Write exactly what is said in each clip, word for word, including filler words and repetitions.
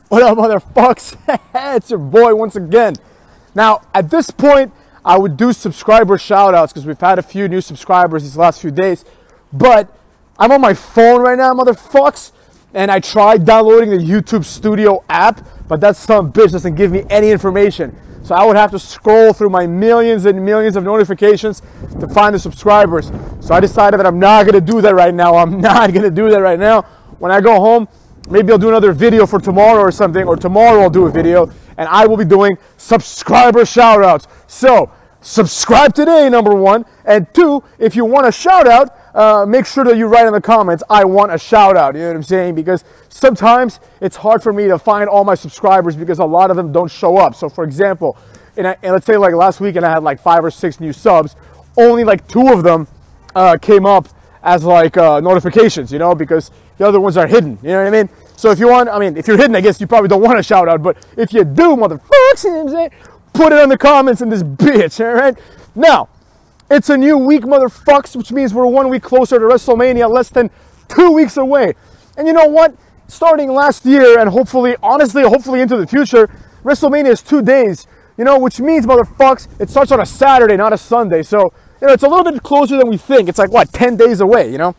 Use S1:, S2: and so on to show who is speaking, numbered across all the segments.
S1: What up, motherfucks? It's your boy once again. Now, at this point, I would do subscriber shout-outs because we've had a few new subscribers these last few days. But I'm on my phone right now, motherfucks. And I tried downloading the YouTube Studio app, but that son of a bitch doesn't give me any information. So I would have to scroll through my millions and millions of notifications to find the subscribers. So I decided that I'm not going to do that right now. I'm not going to do that right now. When I go home, maybe I'll do another video for tomorrow or something, or tomorrow I'll do a video, and I will be doing subscriber shout-outs. So, subscribe today, number one, and two, if you want a shout-out, uh, make sure that you write in the comments, I want a shout-out, you know what I'm saying? Because sometimes it's hard for me to find all my subscribers because a lot of them don't show up. So, for example, and, I, and let's say like last weekend I had like five or six new subs, only like two of them uh, came up as like uh, notifications, you know, because the other ones are hidden, you know what I mean? So if you want, I mean, if you're hidden, I guess you probably don't want a shout out, but if you do, motherfuckers, you know what I'm saying? Put it in the comments in this bitch, all right? Now, it's a new week, motherfuckers, which means we're one week closer to WrestleMania, less than two weeks away. And you know what? Starting last year and hopefully, honestly, hopefully into the future, WrestleMania is two days, you know, which means, motherfuckers, it starts on a Saturday, not a Sunday. So, you know, it's a little bit closer than we think. It's like, what, ten days away, you know?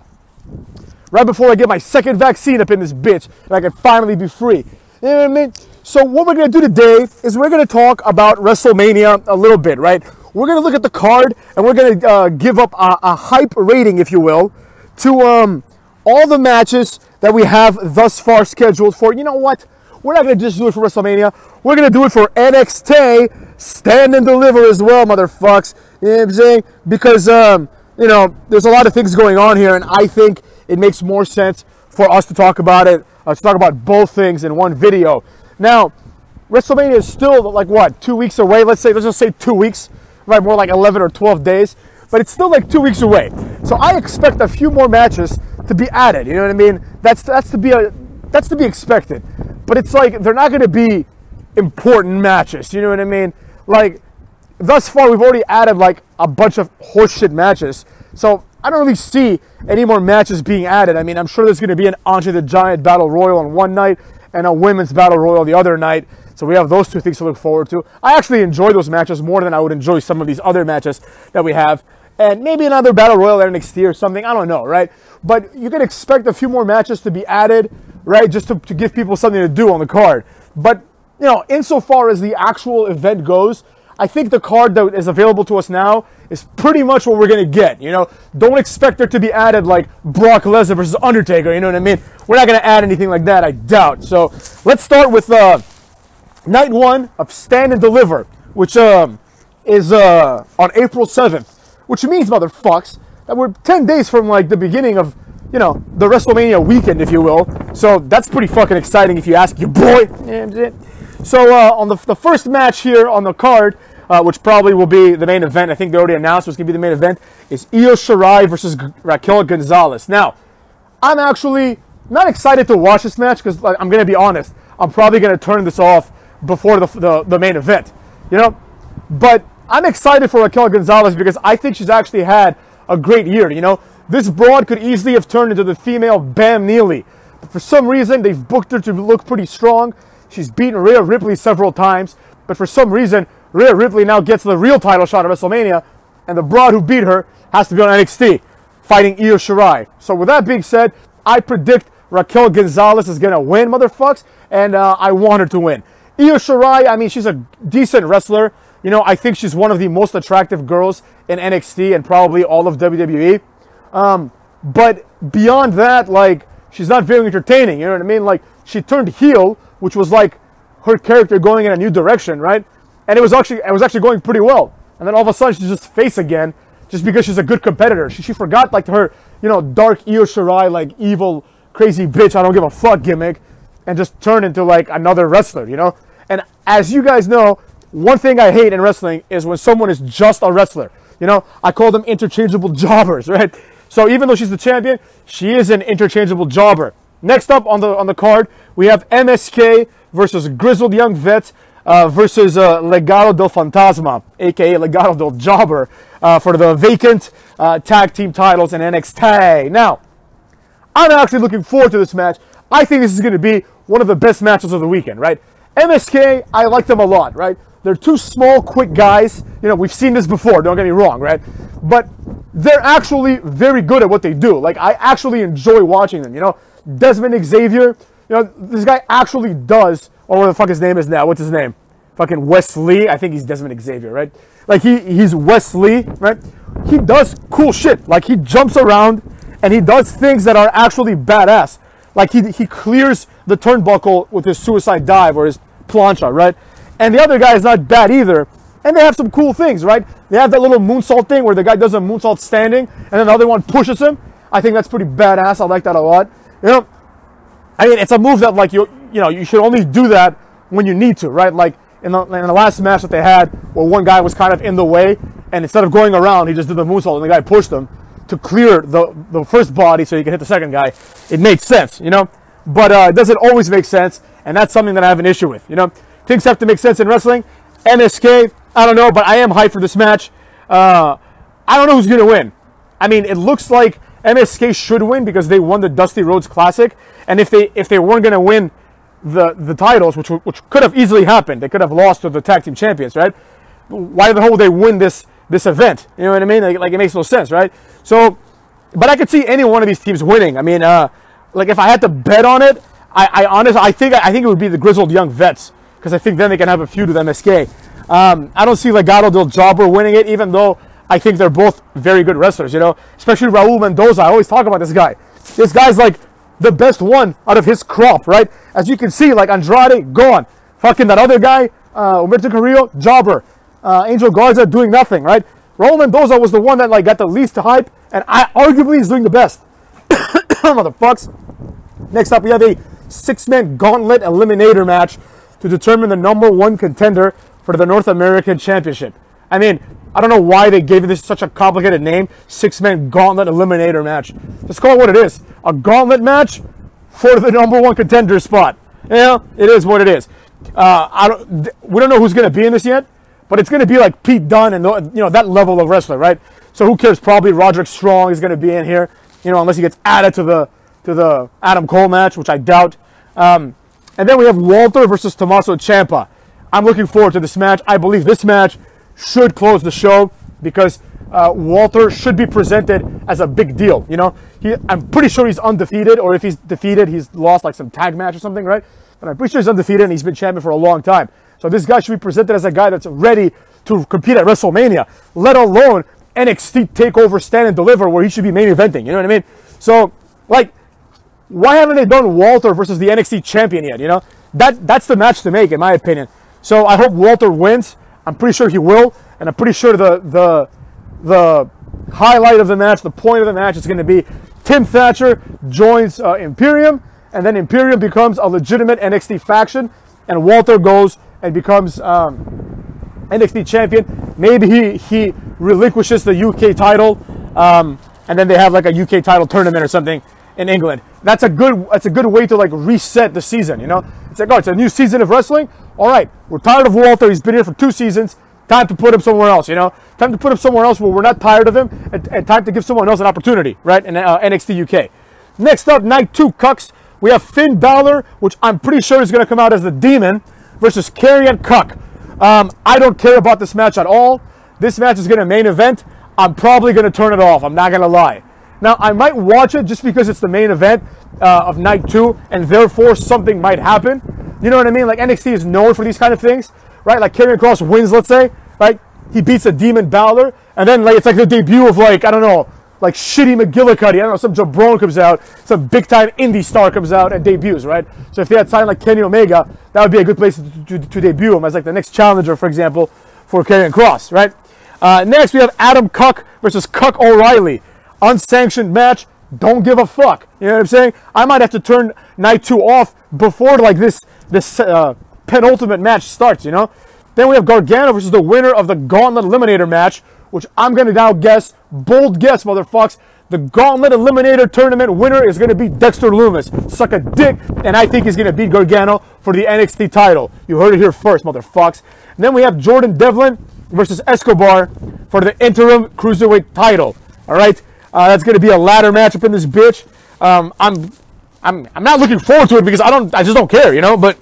S1: Right before I get my second vaccine up in this bitch, and I can finally be free. You know what I mean? So what we're going to do today is we're going to talk about WrestleMania a little bit, right? We're going to look at the card, and we're going to uh, give up a, a hype rating, if you will, to um, all the matches that we have thus far scheduled for, you know what? We're not going to just do it for WrestleMania. We're going to do it for N X T Stand and Deliver as well, motherfucks. You know what I'm saying? Because, um, you know, there's a lot of things going on here, and I think it makes more sense for us to talk about it, uh, to talk about both things in one video. Now, WrestleMania is still, like, what, two weeks away? Let's say, let's just say two weeks, right? More like eleven or twelve days. But it's still, like, two weeks away. So I expect a few more matches to be added, you know what I mean? That's, that's, to, be a, that's to be expected. But it's like, they're not going to be important matches, you know what I mean? Like, thus far, we've already added, like, a bunch of horseshit matches. So I don't really see any more matches being added. I mean, I'm sure there's going to be an Andre the Giant Battle Royal on one night and a Women's Battle Royal the other night. So we have those two things to look forward to. I actually enjoy those matches more than I would enjoy some of these other matches that we have. And maybe another Battle Royal at N X T or something. I don't know, right? But you can expect a few more matches to be added, right? Just to, to give people something to do on the card. But, you know, insofar as the actual event goes, I think the card that is available to us now is pretty much what we're going to get, you know? Don't expect there to be added, like, Brock Lesnar versus Undertaker, you know what I mean? We're not going to add anything like that, I doubt. So, let's start with uh, night one of Stand and Deliver, which um, is uh, on April seventh, which means, motherfucks, that we're ten days from, like, the beginning of, you know, the WrestleMania weekend, if you will. So, that's pretty fucking exciting if you ask your boy. You know what I'm saying? So, uh, on the, the first match here on the card, Uh, which probably will be the main event. I think they already announced what's going to be the main event, is Io Shirai versus G- Raquel Gonzalez. Now, I'm actually not excited to watch this match because, like, I'm going to be honest, I'm probably going to turn this off before the, the, the main event, you know? But I'm excited for Raquel Gonzalez because I think she's actually had a great year, you know? This broad could easily have turned into the female Bam Neely. But for some reason, they've booked her to look pretty strong. She's beaten Rhea Ripley several times, but for some reason, Rhea Ripley now gets the real title shot at WrestleMania, and the broad who beat her has to be on N X T, fighting Io Shirai. So with that being said, I predict Raquel Gonzalez is going to win, motherfucks, and uh, I want her to win. Io Shirai, I mean, she's a decent wrestler. You know, I think she's one of the most attractive girls in N X T and probably all of W W E. Um, but beyond that, like, she's not very entertaining, you know what I mean? Like, she turned heel, which was like her character going in a new direction, right? And it was actually it was actually going pretty well. And then all of a sudden she's just face again, just because she's a good competitor. She, she forgot like her, you know, dark Io Shirai, like evil, crazy bitch, I don't give a fuck gimmick, and just turned into like another wrestler, you know? And as you guys know, one thing I hate in wrestling is when someone is just a wrestler. You know, I call them interchangeable jobbers, right? So even though she's the champion, she is an interchangeable jobber. Next up on the on the card, we have M S K versus Grizzled Young Vet uh, versus uh, Legado del Fantasma, aka Legado del Jobber, uh, for the vacant uh, tag team titles in N X T. Now, I'm actually looking forward to this match. I think this is going to be one of the best matches of the weekend, right? M S K, I like them a lot, right? They're two small, quick guys. You know, we've seen this before, don't get me wrong, right? But they're actually very good at what they do. Like, I actually enjoy watching them, you know? Desmond Xavier, you know, this guy actually does, or what the fuck his name is now, what's his name? Fucking Wesley, I think he's Desmond Xavier, right? Like, he he's Wesley, right? He does cool shit. Like, he jumps around, and he does things that are actually badass. Like, he, he clears the turnbuckle with his suicide dive or his plancha, right? And the other guy is not bad either. And they have some cool things, right? They have that little moonsault thing where the guy does a moonsault standing, and then the other one pushes him. I think that's pretty badass. I like that a lot. You know, I mean, it's a move that, like, you you know, you should only do that when you need to, right? Like, in the, in the last match that they had, where one guy was kind of in the way, and instead of going around, he just did the moonsault, and the guy pushed him to clear the, the first body so he can hit the second guy. It made sense, you know? But uh, it doesn't always make sense, and that's something that I have an issue with, you know? Things have to make sense in wrestling. M S K, I don't know, but I am hyped for this match. Uh, I don't know who's going to win. I mean, it looks like M S K should win because they won the Dusty Rhodes Classic, and if they if they weren't going to win the, the titles, which which could have easily happened, they could have lost to the tag team champions, right? Why the hell would they win this this event? You know what I mean? Like, like it makes no sense, right? So, but I could see any one of these teams winning. I mean, uh, like if I had to bet on it, I, I honestly, I think I think it would be the Grizzled Young Vets, because I think then they can have a feud with M S K. Um, I don't see Legado del Jobber winning it, even though I think they're both very good wrestlers, you know, especially Raul Mendoza. I always talk about this guy. This guy's like the best one out of his crop, right? As you can see, like Andrade, gone. Fucking that other guy, uh, Humberto Carrillo, jobber. Uh, Angel Garza doing nothing, right? Raul Mendoza was the one that like got the least hype, and I arguably is doing the best. Motherfucks. Next up, we have a six-man gauntlet eliminator match to determine the number one contender for the North American Championship. I mean, I don't know why they gave this such a complicated name, six-man gauntlet eliminator match. Just call it what it is. A gauntlet match for the number one contender spot. You know, it is what it is. Uh, I don't, we don't know who's going to be in this yet, but it's going to be like Pete Dunne and, you know, that level of wrestler, right? So who cares? Probably Roderick Strong is going to be in here, you know, unless he gets added to the to the Adam Cole match, which I doubt. Um, and then we have Walter versus Tommaso Ciampa. I'm looking forward to this match. I believe this match should close the show because uh, Walter should be presented as a big deal. You know, he, I'm pretty sure he's undefeated, or if he's defeated, he's lost like some tag match or something, right? But I'm pretty sure he's undefeated and he's been champion for a long time. So this guy should be presented as a guy that's ready to compete at WrestleMania, let alone N X T TakeOver Stand and Deliver, where he should be main eventing. You know what I mean? So, like, why haven't they done Walter versus the N X T champion yet? You know, that that's the match to make, in my opinion. So I hope Walter wins. I'm pretty sure he will, and I'm pretty sure the the the highlight of the match, the point of the match, is going to be Tim Thatcher joins uh, Imperium, and then Imperium becomes a legitimate N X T faction, and Walter goes and becomes um, N X T champion. Maybe he he relinquishes the U K title, um, and then they have like a U K title tournament or something in England. That's a good that's a good way to like reset the season, you know? It's like, oh, it's a new season of wrestling. All right, we're tired of Walter. He's been here for two seasons. Time to put him somewhere else, you know? Time to put him somewhere else where we're not tired of him, and, and time to give someone else an opportunity, right? In uh, N X T U K. Next up, night two, Cucks. We have Finn Balor, which I'm pretty sure is going to come out as the Demon, versus Karrion Cuck. Um, I don't care about this match at all. This match is going to main event. I'm probably going to turn it off. I'm not going to lie. Now, I might watch it just because it's the main event uh, of night two, and therefore something might happen. You know what I mean? Like, N X T is known for these kind of things, right? Like, Karrion Kross wins, let's say, right? He beats a Demon Balor, and then, like, it's like the debut of, like, I don't know, like shitty McGillicuddy. I don't know, some jabron comes out, some big-time indie star comes out and debuts, right? So if they had signed, like, Kenny Omega, that would be a good place to, to, to debut him as, like, the next challenger, for example, for Karrion Kross, right? Uh, next, we have Adam Cuck versus Cuck O'Reilly. Unsanctioned match, don't give a fuck. You know what I'm saying? I might have to turn night two off before like this this uh, penultimate match starts, you know? Then we have Gargano versus the winner of the Gauntlet Eliminator match, which I'm going to now guess, bold guess, motherfucks, the Gauntlet Eliminator tournament winner is going to be Dexter Lumis. Suck a dick, and I think he's going to beat Gargano for the N X T title. You heard it here first, motherfucks. And then we have Jordan Devlin versus Escobar for the interim Cruiserweight title. All right? Uh, that's going to be a ladder match up in this bitch. Um, I'm I'm I'm not looking forward to it because I don't I just don't care, you know. But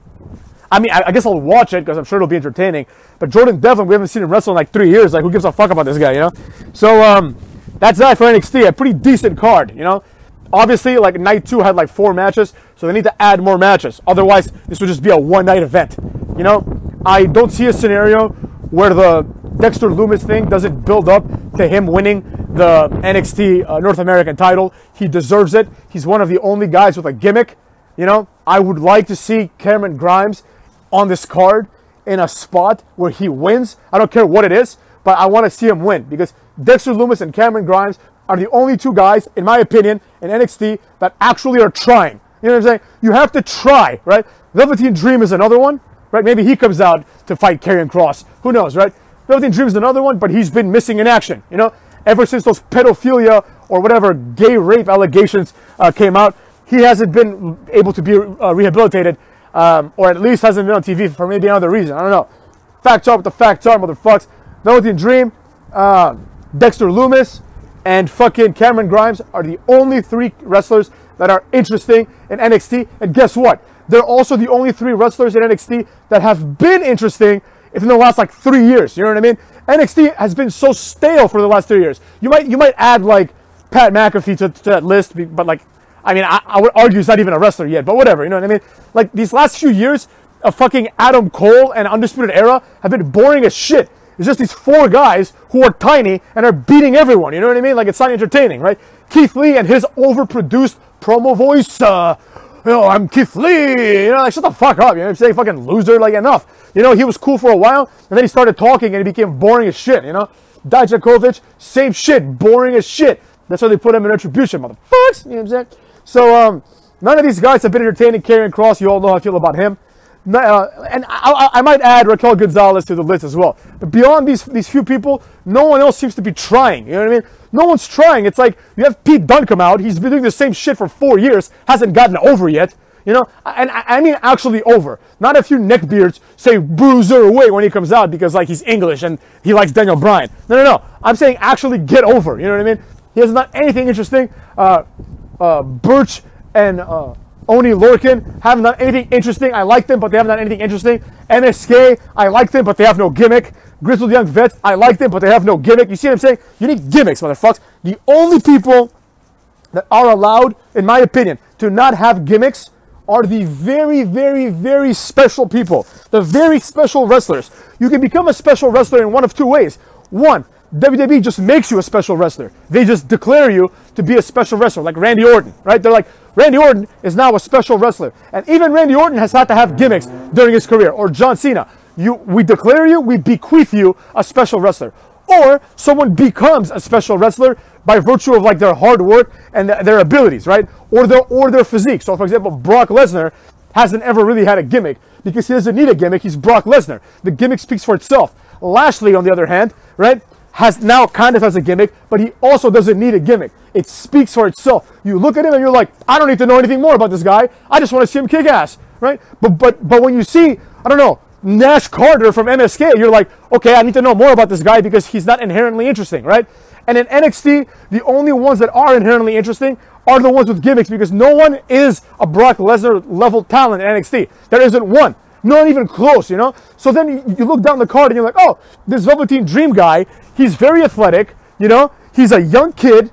S1: I mean, I, I guess I'll watch it because I'm sure it'll be entertaining. But Jordan Devlin, we haven't seen him wrestle in like three years. Like, who gives a fuck about this guy, you know? So um, that's that for N X T. A pretty decent card, you know. Obviously, like night two had like four matches, so they need to add more matches. Otherwise, this would just be a one-night event. You know, I don't see a scenario where the Dexter Lumis thing doesn't build up to him winning the N X T uh, North American title. He deserves it. He's one of the only guys with a gimmick. You know, I would like to see Cameron Grimes on this card in a spot where he wins. I don't care what it is, but I want to see him win because Dexter Lumis and Cameron Grimes are the only two guys, in my opinion, in N X T that actually are trying. You know what I'm saying? You have to try, right? Velveteen Dream is another one, right? Maybe he comes out to fight Karrion Kross. Who knows, right? Velveteen Dream is another one, but he's been missing in action, you know? Ever since those pedophilia or whatever gay rape allegations uh, came out, he hasn't been able to be uh, rehabilitated, um, or at least hasn't been on T V for maybe another reason. I don't know. Facts are what the facts are, motherfucks. Velveteen Dream, uh, Dexter Lumis, and fucking Cameron Grimes are the only three wrestlers that are interesting in N X T. And guess what? They're also the only three wrestlers in N X T that have been interesting if in the last like three years. You know what I mean? N X T has been so stale for the last three years. You might you might add like Pat McAfee to, to that list, but like, I mean, I, I would argue he's not even a wrestler yet, but whatever. You know what I mean? Like these last few years of fucking Adam Cole and Undisputed Era have been boring as shit. It's just these four guys who are tiny and are beating everyone. You know what I mean? Like, it's not entertaining, right? Keith Lee and his overproduced promo voice. Uh, you know, I'm Keith Lee. You know, like, shut the fuck up. You know what I'm saying? Fucking loser. Like, enough. You know, he was cool for a while, and then he started talking, and he became boring as shit, you know? Dijakovic, same shit. Boring as shit. That's why they put him in Retribution, motherfuckers. You know what I'm saying? So, um, none of these guys have been entertaining. Karrion Kross, you all know how I feel about him. Uh, and I, I might add Raquel Gonzalez to the list as well. But beyond these these few people, no one else seems to be trying. You know what I mean? No one's trying. It's like you have Pete Dunne come out. He's been doing the same shit for four years. Hasn't gotten over yet. You know? And I, I mean actually over. Not a few neckbeards say bruiser away when he comes out because like he's English and he likes Daniel Bryan. No, no, no. I'm saying actually get over. You know what I mean? He has not anything interesting. Uh, uh, Birch and... Uh, Oni Lorcan haven't done anything interesting. I like them, but they haven't done anything interesting. M S K, I like them, but they have no gimmick. Grizzled Young Vets, I like them, but they have no gimmick. You see what I'm saying? You need gimmicks, motherfuckers. The only people that are allowed, in my opinion, to not have gimmicks are the very, very, very special people. The very special wrestlers. You can become a special wrestler in one of two ways. One, W W E just makes you a special wrestler. They just declare you to be a special wrestler, like Randy Orton, right? They're like, Randy Orton is now a special wrestler. And even Randy Orton has had to have gimmicks during his career. Or John Cena. You, we declare you, we bequeath you a special wrestler. Or someone becomes a special wrestler by virtue of like their hard work and th- their abilities, right? Or their, or their physique. So for example, Brock Lesnar hasn't ever really had a gimmick because he doesn't need a gimmick. He's Brock Lesnar. The gimmick speaks for itself. Lashley, on the other hand, right, has now kind of has a gimmick, but he also doesn't need a gimmick. It speaks for itself. You look at him and you're like, I don't need to know anything more about this guy. I just want to see him kick ass, right? But but but when you see, I don't know, Nash Carter from M S K, you're like, okay, I need to know more about this guy because he's not inherently interesting, right? And in N X T, the only ones that are inherently interesting are the ones with gimmicks because no one is a Brock Lesnar level talent in N X T. There isn't one. Not even close, you know? So then you, you look down the card and you're like, oh, this Velveteen Dream guy, he's very athletic, you know? He's a young kid.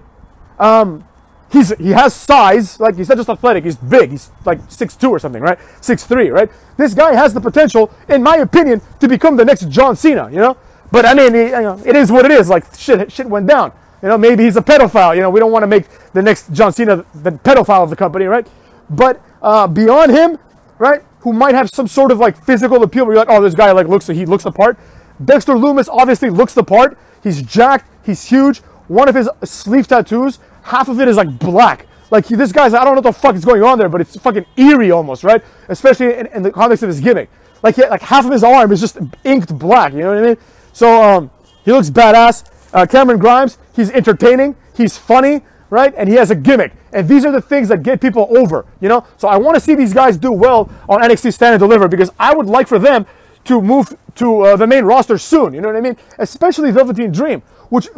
S1: Um, he's he has size. Like, he's not just athletic, he's big. He's like six two or something, right? six three, right? This guy has the potential, in my opinion, to become the next John Cena, you know? But, I mean, he, you know, it is what it is. Like, shit, shit went down. You know, maybe he's a pedophile. You know, we don't want to make the next John Cena the pedophile of the company, right? But uh, beyond him, right, who might have some sort of like physical appeal where you're like, oh, this guy like looks he looks the part. Dexter Lumis obviously looks the part. He's jacked. He's huge. One of his sleeve tattoos, half of it is like black. Like he, this guy's, I don't know what the fuck is going on there, but it's fucking eerie almost, right? Especially in, in the context of his gimmick. Like he, like half of his arm is just inked black. You know what I mean? So um, he looks badass. Uh, Cameron Grimes, he's entertaining. He's funny. Right? And he has a gimmick. And these are the things that get people over, you know? So I want to see these guys do well on N X T Stand and Deliver because I would like for them to move to uh, the main roster soon, you know what I mean? Especially Velveteen Dream, which, like,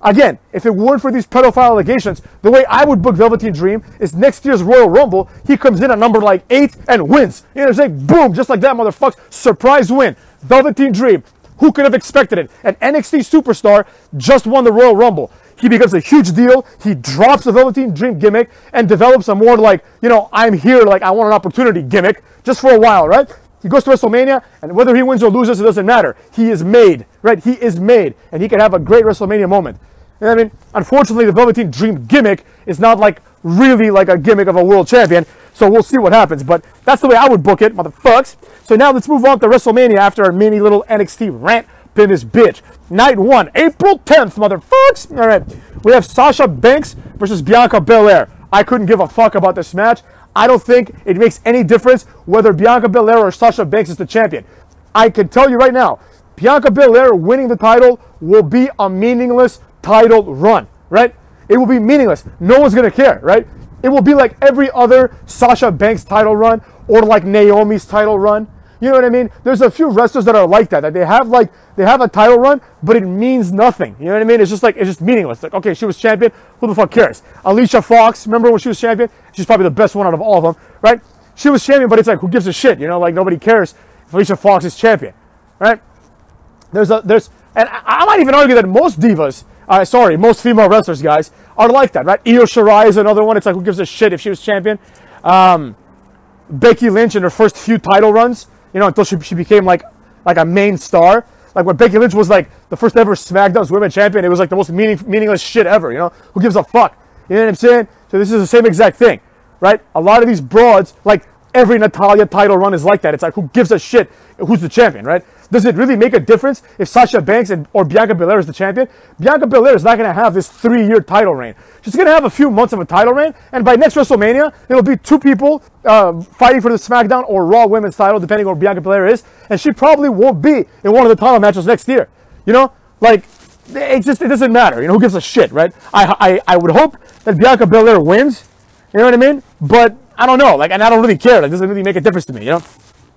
S1: Again, if it weren't for these pedophile allegations, the way I would book Velveteen Dream is next year's Royal Rumble, he comes in at number like eight and wins. You know what I'm saying? Boom, just like that, motherfucker. Surprise win. Velveteen Dream. Who could have expected it? An N X T superstar just won the Royal Rumble. He becomes a huge deal. He drops the Velveteen Dream gimmick and develops a more like, you know, I'm here, like I want an opportunity gimmick just for a while, right? He goes to WrestleMania, and whether he wins or loses, it doesn't matter. He is made, right? He is made, and he can have a great WrestleMania moment. You know what I mean? Unfortunately, the Velveteen Dream gimmick is not like really like a gimmick of a world champion, so we'll see what happens. But that's the way I would book it, motherfucks. So now let's move on to WrestleMania after our mini little N X T rant. Pin this bitch. Night one, April tenth, motherfucks. All right, we have Sasha Banks versus Bianca Belair. I couldn't give a fuck about this match. I don't think it makes any difference whether Bianca Belair or Sasha Banks is the champion. I can tell you right now, Bianca Belair winning the title will be a meaningless title run, right? It will be meaningless. No one's going to care, right? It will be like every other Sasha Banks title run or like Naomi's title run. You know what I mean? There's a few wrestlers that are like that. That they have like they have a title run, but it means nothing. You know what I mean? It's just like it's just meaningless. Like, okay, she was champion. Who the fuck cares? Alicia Fox, remember when she was champion? She's probably the best one out of all of them, right? She was champion, but it's like who gives a shit? You know, like nobody cares if Alicia Fox is champion, right? There's a there's and I, I might even argue that most divas, uh, sorry, most female wrestlers, guys, are like that, right? Io Shirai is another one. It's like who gives a shit if she was champion? Um, Becky Lynch in her first few title runs. You know, until she, she became like like a main star. Like when Becky Lynch was like the first ever SmackDown's Women's Champion, it was like the most meaning, meaningless shit ever, you know? Who gives a fuck? You know what I'm saying? So this is the same exact thing, right? A lot of these broads, like every Natalya title run is like that. It's like who gives a shit who's the champion, right? Does it really make a difference if Sasha Banks and or Bianca Belair is the champion? Bianca Belair is not going to have this three-year title reign. She's going to have a few months of a title reign, and by next WrestleMania, it'll be two people uh, fighting for the SmackDown or Raw Women's title, depending on where Bianca Belair is, and she probably won't be in one of the title matches next year. You know, like it just it doesn't matter. You know, who gives a shit, right? I I I would hope that Bianca Belair wins. You know what I mean? But I don't know, like, and I don't really care. Like, it doesn't really make a difference to me, you know.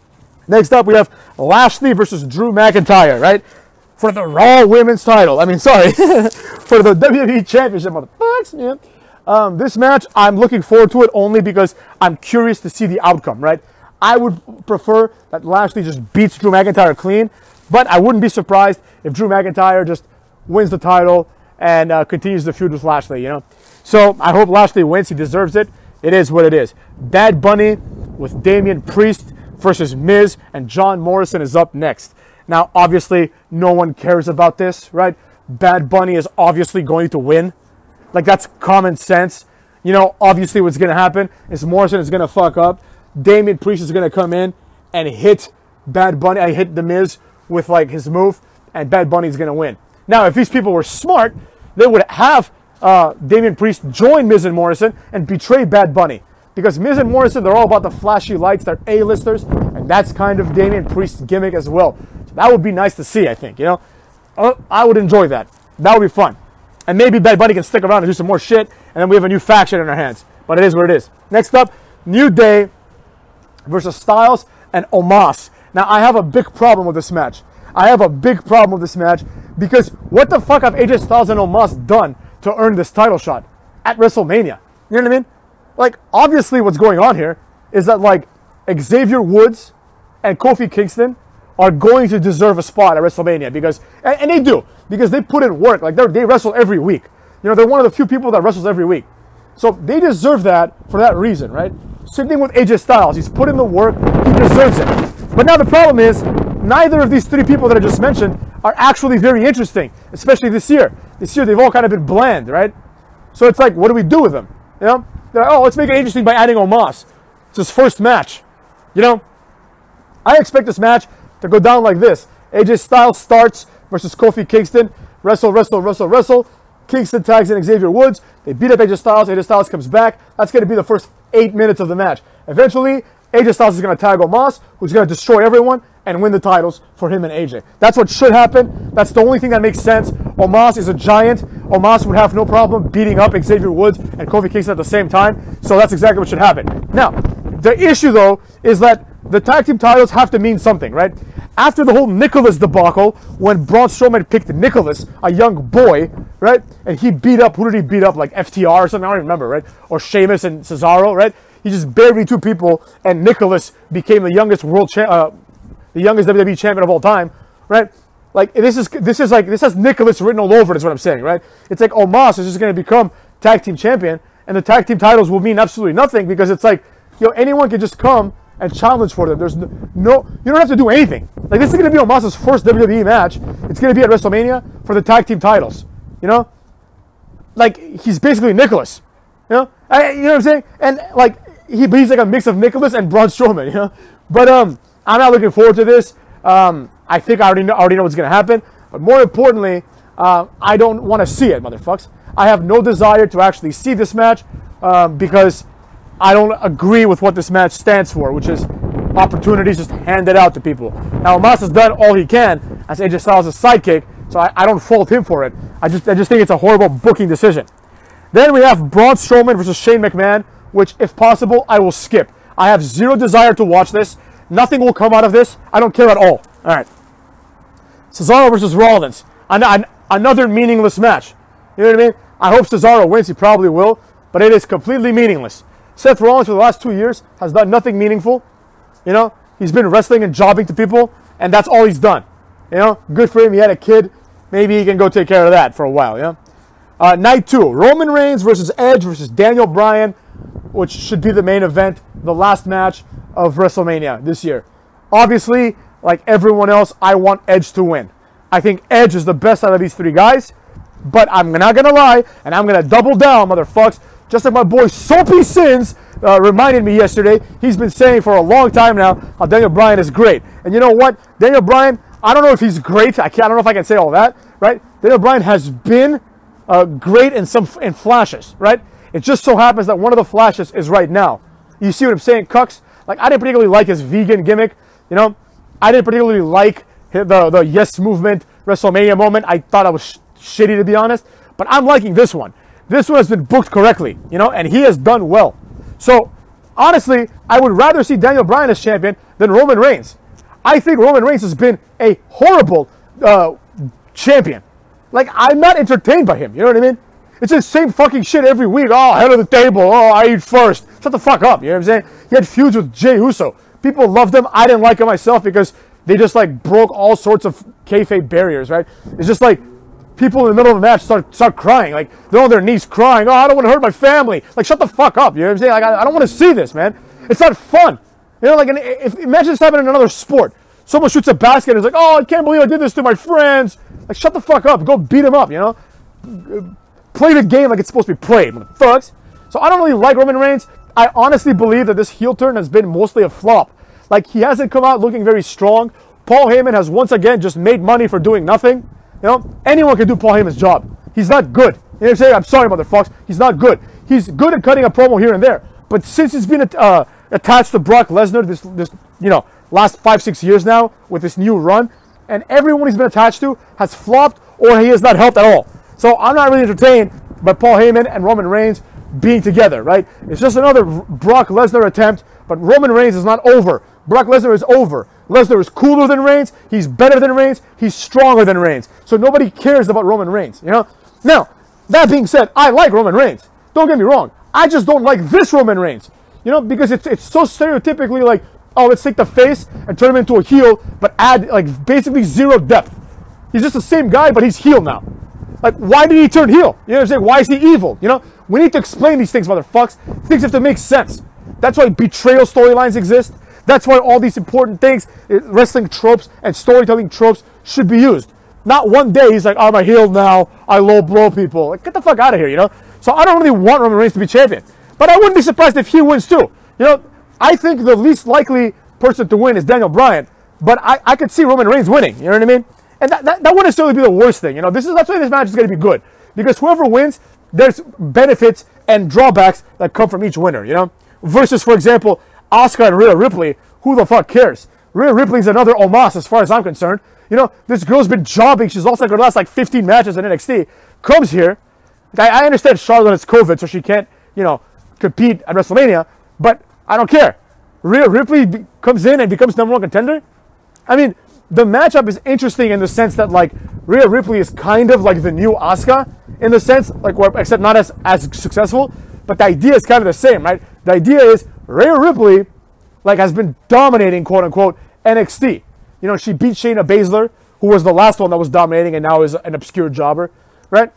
S1: Next up, we have Lashley versus Drew McIntyre, right? For the Raw Women's title. I mean, sorry. For the W W E Championship, motherfuckers. Yeah. Um, this match, I'm looking forward to it only because I'm curious to see the outcome, right? I would prefer that Lashley just beats Drew McIntyre clean, but I wouldn't be surprised if Drew McIntyre just wins the title and uh, continues the feud with Lashley, you know? So I hope Lashley wins. He deserves it. It is what it is. Bad Bunny with Damian Priest versus Miz, and John Morrison is up next. Now, obviously, no one cares about this, right? Bad Bunny is obviously going to win. Like, that's common sense. You know, obviously what's going to happen is Morrison is going to fuck up. Damian Priest is going to come in and hit Bad Bunny. I hit The Miz with, like, his move, and Bad Bunny is going to win. Now, if these people were smart, they would have uh, Damian Priest join Miz and Morrison and betray Bad Bunny. Because Miz and Morrison, they're all about the flashy lights. They're A-listers. And that's kind of Damian Priest's gimmick as well. So that would be nice to see, I think, you know. Uh, I would enjoy that. That would be fun. And maybe Bad Bunny can stick around and do some more shit. And then we have a new faction in our hands. But it is what it is. Next up, New Day versus Styles and Omos. Now, I have a big problem with this match. I have a big problem with this match. Because what the fuck have A J Styles and Omos done to earn this title shot at WrestleMania? You know what I mean? Like, obviously what's going on here is that, like, Xavier Woods and Kofi Kingston are going to deserve a spot at WrestleMania because, and, and they do, because they put in work. Like, they they wrestle every week. You know, they're one of the few people that wrestles every week. So they deserve that for that reason, right? Same thing with A J Styles. He's put in the work. He deserves it. But now the problem is, neither of these three people that I just mentioned are actually very interesting, especially this year. This year, they've all kind of been bland, right? So it's like, what do we do with them? You know? They're like, oh, let's make it interesting by adding Omos. It's his first match. You know? I expect this match to go down like this. A J Styles starts versus Kofi Kingston. Wrestle, wrestle, wrestle, wrestle. Kingston tags in Xavier Woods. They beat up A J Styles. A J Styles comes back. That's going to be the first eight minutes of the match. Eventually, A J Styles is going to tag Omos, who's going to destroy everyone and win the titles for him and A J. That's what should happen. That's the only thing that makes sense. Omos is a giant. Omos would have no problem beating up Xavier Woods and Kofi Kingston at the same time. So that's exactly what should happen. Now, the issue, though, is that the tag team titles have to mean something, right? after the whole Nicholas debacle, when Braun Strowman picked Nicholas, a young boy, right? And he beat up, who did he beat up? Like F T R or something? I don't even remember, right? Or Sheamus and Cesaro, right? He just buried two people, and Nicholas became the youngest world cha- uh, the youngest W W E champion of all time, right? Like this is this is like this has Nicholas written all over it, is what I'm saying, right? It's like Omos is just going to become tag team champion, and the tag team titles will mean absolutely nothing because it's like, yo, anyone can just come and challenge for them. There's no, no you don't have to do anything. Like this is going to be Omos's first W W E match. It's going to be at WrestleMania for the tag team titles. You know, like he's basically Nicholas. You know, I, you know what I'm saying? And like he, he's like a mix of Nicholas and Braun Strowman. You know, but um, I'm not looking forward to this. Um, I think I already know, already know what's going to happen. But more importantly, uh, I don't want to see it, motherfucks. I have no desire to actually see this match um, because I don't agree with what this match stands for, which is opportunities just handed out to people. Now, Omos has done all he can as A J Styles' sidekick, so I, I don't fault him for it. I just I just think it's a horrible booking decision. Then we have Braun Strowman versus Shane McMahon, which, if possible, I will skip. I have zero desire to watch this. Nothing will come out of this. I don't care at all. All right. Cesaro versus Rollins. An- an- another meaningless match. You know what I mean? I hope Cesaro wins. He probably will. But it is completely meaningless. Seth Rollins for the last two years has done nothing meaningful. You know? He's been wrestling and jobbing to people. And that's all he's done. You know? Good for him. He had a kid. Maybe he can go take care of that for a while. You know? Uh, night two. Roman Reigns versus Edge versus Daniel Bryan, which should be the main event. The last match of WrestleMania this year. Obviously, like everyone else, I want Edge to win. I think Edge is the best out of these three guys, but I'm not going to lie, and I'm going to double down, motherfucks. Just like my boy Soapy Sins uh, reminded me yesterday, he's been saying for a long time now how Daniel Bryan is great. And you know what? Daniel Bryan, I don't know if he's great. I, can't, I don't know if I can say all that, right? Daniel Bryan has been uh, great in some in flashes, right? It just so happens that one of the flashes is right now. You see what I'm saying, Cucks? Like, I didn't particularly like his vegan gimmick, you know? I didn't particularly like the, the Yes Movement WrestleMania moment. I thought I was sh- shitty, to be honest. But I'm liking this one. This one has been booked correctly, you know? And he has done well. So, honestly, I would rather see Daniel Bryan as champion than Roman Reigns. I think Roman Reigns has been a horrible uh, champion. Like, I'm not entertained by him, you know what I mean? It's the same fucking shit every week. Oh, head of the table. Oh, I eat first. Shut the fuck up. You know what I'm saying? He had feuds with Jey Uso. People loved him. I didn't like him myself because they just like broke all sorts of kayfabe barriers, right? It's just like people in the middle of a match start start crying. Like they're on their knees crying. Oh, I don't want to hurt my family. Like shut the fuck up. You know what I'm saying? Like I, I don't want to see this, man. It's not fun. You know, like if imagine this happened in another sport. Someone shoots a basket and is like, oh, I can't believe I did this to my friends. Like shut the fuck up. Go beat him up. You know. Play the game like it's supposed to be played, motherfuckers. So I don't really like Roman Reigns. I honestly believe that this heel turn has been mostly a flop. Like, he hasn't come out looking very strong. Paul Heyman has once again just made money for doing nothing. You know, anyone can do Paul Heyman's job. He's not good. You know what I'm saying? I'm sorry, motherfuckers. He's not good. He's good at cutting a promo here and there. But since he's been uh, attached to Brock Lesnar this, this, you know, last five, six years now with this new run, and everyone he's been attached to has flopped or he has not helped at all. So I'm not really entertained by Paul Heyman and Roman Reigns being together, right? It's just another Brock Lesnar attempt, but Roman Reigns is not over. Brock Lesnar is over. Lesnar is cooler than Reigns. He's better than Reigns. He's stronger than Reigns. So nobody cares about Roman Reigns, you know? Now, that being said, I like Roman Reigns. Don't get me wrong. I just don't like this Roman Reigns, you know, because it's it's so stereotypically like, oh, let's take the face and turn him into a heel, but add like basically zero depth. He's just the same guy, but he's heel now. Like, why did he turn heel? You know what I'm saying? Why is he evil? You know? We need to explain these things, motherfucks. Things have to make sense. That's why betrayal storylines exist. That's why all these important things, wrestling tropes and storytelling tropes should be used. Not one day he's like, I'm a heel now. I low blow people. Like, get the fuck out of here, you know? So I don't really want Roman Reigns to be champion. But I wouldn't be surprised if he wins too. You know, I think the least likely person to win is Daniel Bryan. But I, I could see Roman Reigns winning. You know what I mean? And that, that, that wouldn't necessarily be the worst thing. You know, this is that's why this match is going to be good. Because whoever wins, there's benefits and drawbacks that come from each winner, you know? Versus, for example, Asuka and Rhea Ripley. Who the fuck cares? Rhea Ripley's another Omos as far as I'm concerned. You know, this girl's been jobbing. She's lost like her last like fifteen matches in N X T. Comes here. I, I understand Charlotte has COVID, so she can't, you know, compete at WrestleMania. But I don't care. Rhea Ripley be, comes in and becomes number one contender. I mean, the matchup is interesting in the sense that like Rhea Ripley is kind of like the new Asuka in the sense, like where, except not as as successful, but the idea is kind of the same, right? The idea is Rhea Ripley like has been dominating, quote unquote, N X T. You know, she beat Shayna Baszler, who was the last one that was dominating and now is an obscure jobber, right?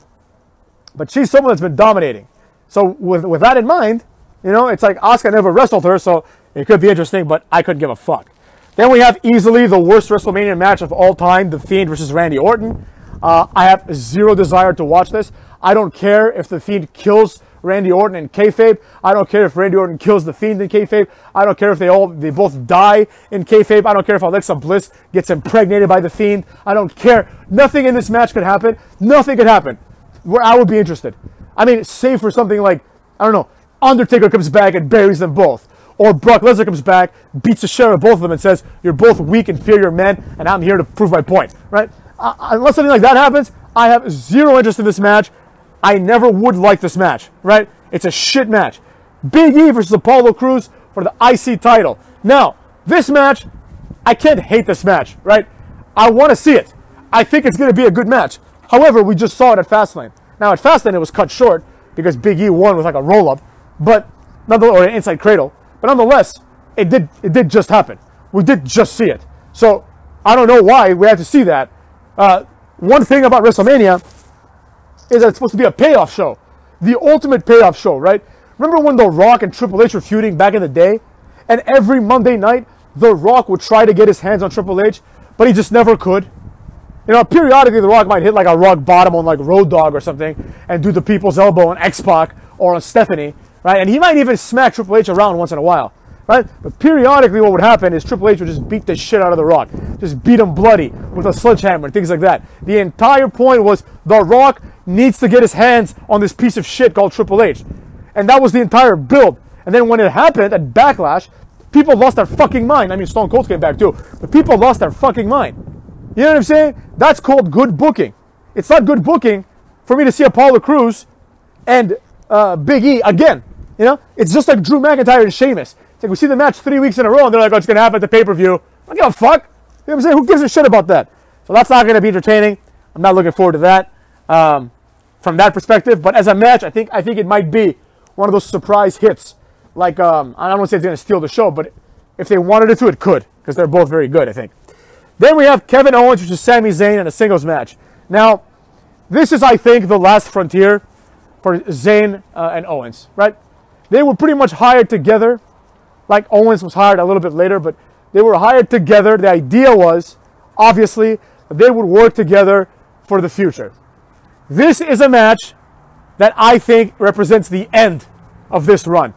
S1: But she's someone that's been dominating. So with with that in mind, you know, it's like Asuka never wrestled her, so it could be interesting, but I couldn't give a fuck. Then we have easily the worst WrestleMania match of all time, The Fiend versus Randy Orton. Uh, I have zero desire to watch this. I don't care if The Fiend kills Randy Orton in kayfabe. I don't care if Randy Orton kills The Fiend in kayfabe. I don't care if they all they both die in kayfabe. I don't care if Alexa Bliss gets impregnated by The Fiend. I don't care. Nothing in this match could happen. Nothing could happen where I would be interested. I mean, save for something like, I don't know, Undertaker comes back and buries them both. Or Brock Lesnar comes back, beats the shit out of both of them and says, you're both weak, inferior men, and I'm here to prove my point, right? Uh, unless something like that happens, I have zero interest in this match. I never would like this match, right? It's a shit match. Big E versus Apollo Crews for the I C title. Now, this match, I can't hate this match, right? I want to see it. I think it's going to be a good match. However, we just saw it at Fastlane. Now, at Fastlane, it was cut short because Big E won with like a roll-up, but nonetheless, or an inside cradle. But nonetheless, it did it did just happen. We did just see it. So I don't know why we had to see that. Uh, one thing about WrestleMania is that it's supposed to be a payoff show. The ultimate payoff show, right? Remember when The Rock and Triple H were feuding back in the day? And every Monday night, The Rock would try to get his hands on Triple H, but he just never could. You know, periodically The Rock might hit like a rock bottom on like Road Dogg or something and do the people's elbow on X-Pac or on Stephanie. Right? And he might even smack Triple H around once in a while. Right? But periodically what would happen is Triple H would just beat the shit out of The Rock. Just beat him bloody with a sledgehammer and things like that. The entire point was The Rock needs to get his hands on this piece of shit called Triple H. And that was the entire build. And then when it happened at Backlash, people lost their fucking mind. I mean, Stone Cold came back too. But people lost their fucking mind. You know what I'm saying? That's called good booking. It's not good booking for me to see Apollo Crews and uh, Big E again. You know, it's just like Drew McIntyre and Sheamus. It's like we see the match three weeks in a row, and they're like, "Oh, it's gonna happen at the pay-per-view." I don't give a fuck. You know what I'm saying? Who gives a shit about that? So that's not gonna be entertaining. I'm not looking forward to that um, from that perspective. But as a match, I think I think it might be one of those surprise hits. Like um, I don't want to say it's gonna steal the show, but if they wanted it to, it could, because they're both very good, I think. Then we have Kevin Owens versus Sami Zayn in a singles match. Now, this is, I think, the last frontier for Zayn uh, and Owens, right? They were pretty much hired together. Like Owens was hired a little bit later, but they were hired together. The idea was, obviously, that they would work together for the future. This is a match that I think represents the end of this run.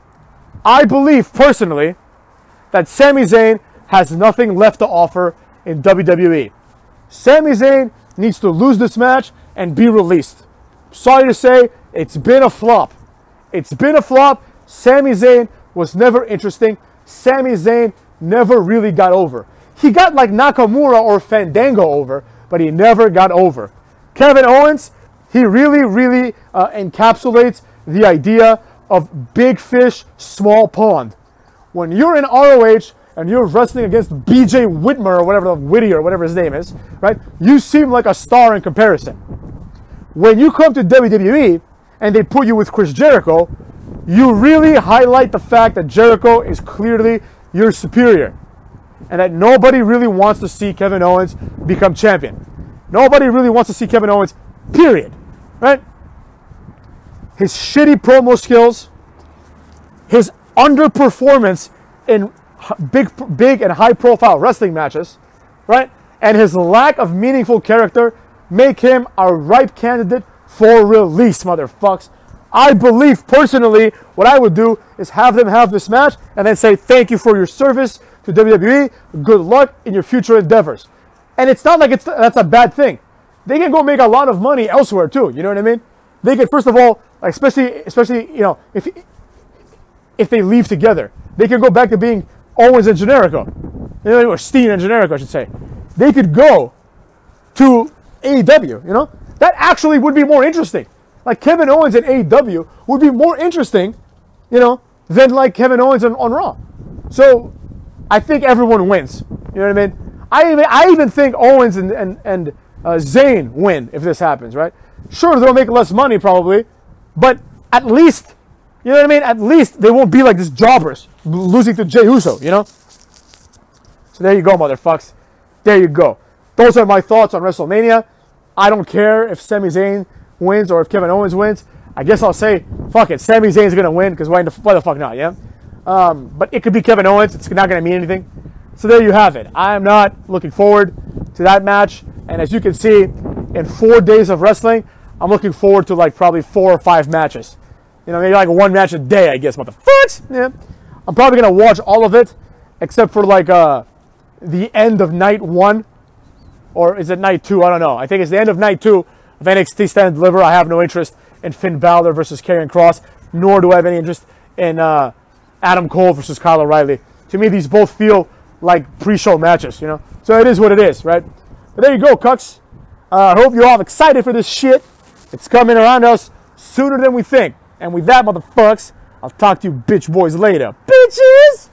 S1: I believe, personally, that Sami Zayn has nothing left to offer in W W E. Sami Zayn needs to lose this match and be released. Sorry to say, it's been a flop. It's been a flop. Sami Zayn was never interesting. Sami Zayn never really got over. He got like Nakamura or Fandango over, but he never got over. Kevin Owens, he really, really uh, encapsulates the idea of big fish, small pond. When you're in R O H and you're wrestling against B J Whitmer or whatever, Whittier, whatever his name is, right? You seem like a star in comparison. When you come to W W E and they put you with Chris Jericho, you really highlight the fact that Jericho is clearly your superior and that nobody really wants to see Kevin Owens become champion. Nobody really wants to see Kevin Owens, period, right? His shitty promo skills, his underperformance in big, big and high-profile wrestling matches, right? And his lack of meaningful character make him a ripe candidate for release, motherfucks. I believe, personally, what I would do is have them have this match and then say, thank you for your service to W W E. Good luck in your future endeavors. And it's not like it's that's a bad thing. They can go make a lot of money elsewhere, too. You know what I mean? They can, first of all, like especially, especially you know, if if they leave together, they can go back to being Owens and Generico. You know, or Steen and Generico, I should say. They could go to A E W, you know? That actually would be more interesting. Like Kevin Owens in A E W would be more interesting, you know, than like Kevin Owens on, on Raw. So I think everyone wins. You know what I mean? I even I even think Owens and and and uh, Zayn win if this happens, right? Sure, they'll make less money probably, but at least, you know what I mean? At least they won't be like this jobbers losing to Jey Uso, you know? So there you go, motherfucks. There you go. Those are my thoughts on WrestleMania. I don't care if Sami Zayn wins or if Kevin Owens wins. I guess I'll say, fuck it, Sami Zayn's going to win because why, why the fuck not, yeah? Um, but it could be Kevin Owens. It's not going to mean anything. So there you have it. I am not looking forward to that match. And as you can see, in four days of wrestling, I'm looking forward to like probably four or five matches. You know, maybe like one match a day, I guess. Motherfuckers! Yeah. I'm probably going to watch all of it except for like uh, the end of night one. Or is it night two? I don't know. I think it's the end of night two of N X T Stand and Deliver. I have no interest in Finn Balor versus Karrion Kross, nor do I have any interest in uh, Adam Cole versus Kyle O'Reilly. To me, these both feel like pre-show matches, you know? So it is what it is, right? But there you go, cucks. I uh, hope you're all excited for this shit. It's coming around us sooner than we think. And with that, motherfucks, I'll talk to you bitch boys later. Bitches!